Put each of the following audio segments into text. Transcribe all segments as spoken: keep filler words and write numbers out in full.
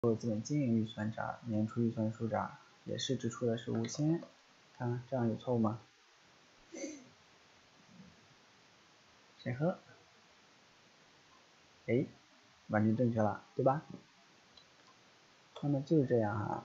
资本经营预算这儿，年初预算书这儿也是支出的是五千，看这样有错误吗？审核，哎，完全正确了，对吧？那么就是这样啊。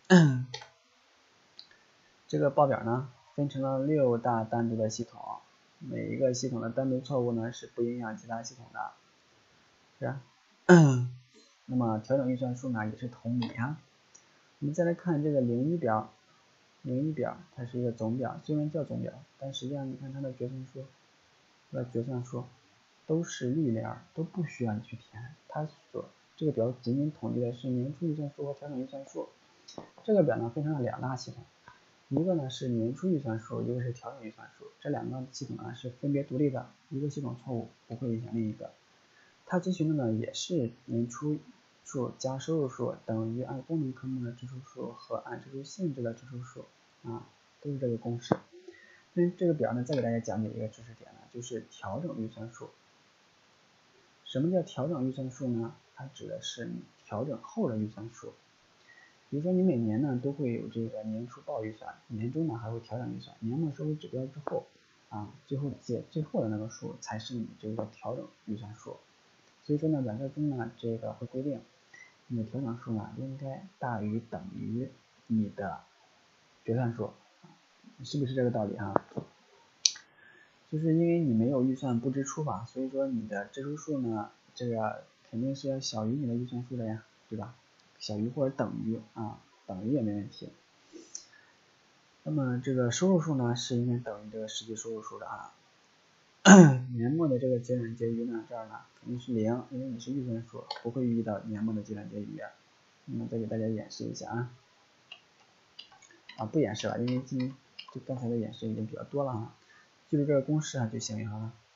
这个报表呢分成了六大单独的系统，每一个系统的单独错误呢是不影响其他系统的，是吧？那么调整预算数呢也是同理啊。我们再来看这个零一表，零一表它是一个总表，虽然叫总表，但实际上你看它的决算书，它的决算书都是绿联，都不需要你去填，它所这个表仅仅统计的是年初预算数和调整预算数。这个表呢分成了两大系统，一个呢是年初预算数，一个是调整预算数，这两个系统呢是分别独立的，一个系统错误不会影响另一个。它遵循的呢也是年初数加收入数等于按功能科目的支出数和按支出性质的支出数啊，都是这个公式。那这个表呢再给大家讲解一个知识点呢，就是调整预算数。什么叫调整预算数呢？它指的是你调整后的预算数。比如说你每年呢都会有这个年初报预算，年终呢还会调整预算，年末收回指标之后啊，最后解最后的那个数才是你这个调整预算数。所以说呢，软件中呢这个会规定，你的调整数呢应该大于等于你的决算数，是不是这个道理啊？就是因为你没有预算不支出吧，所以说你的支出数呢，这个肯定是要小于你的预算数的呀，对吧？小于或者等于啊，等于也没问题。那么这个收入数呢是应该等于这个实际收入数的啊。年末的这个结转结余呢，这儿呢肯定是零，因为你是预算数，不会遇到年末的结转结余。那么再给大家演示一下啊，啊不演示了，因为今就刚才的演示已经比较多了啊，记住这个公式啊就行了。